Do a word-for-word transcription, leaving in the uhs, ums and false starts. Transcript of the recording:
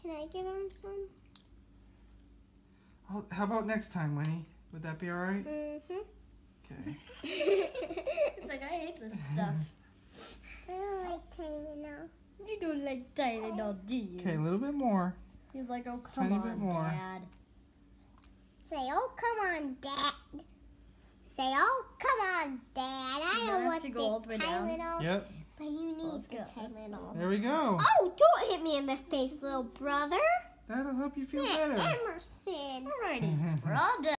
Can I give him some? Oh, how about next time, Winnie? Would that be all right? Mm-hmm. Okay. It's like, I hate this stuff. I don't like Tylenol. You don't like Tylenol, do you? Okay, a little bit more. He's like, oh, come Tiny on, bit more. Dad. Say, oh, come on, Dad. Say, oh, come on, Dad. I Does that don't have want to go all the way this down? Tylenol. Yep. But you need Let's the go. Tylenol. There we go. Oh, don't hit me in the face, little brother. That'll help you feel Yeah, better. Emerson. Alrighty, we're all done.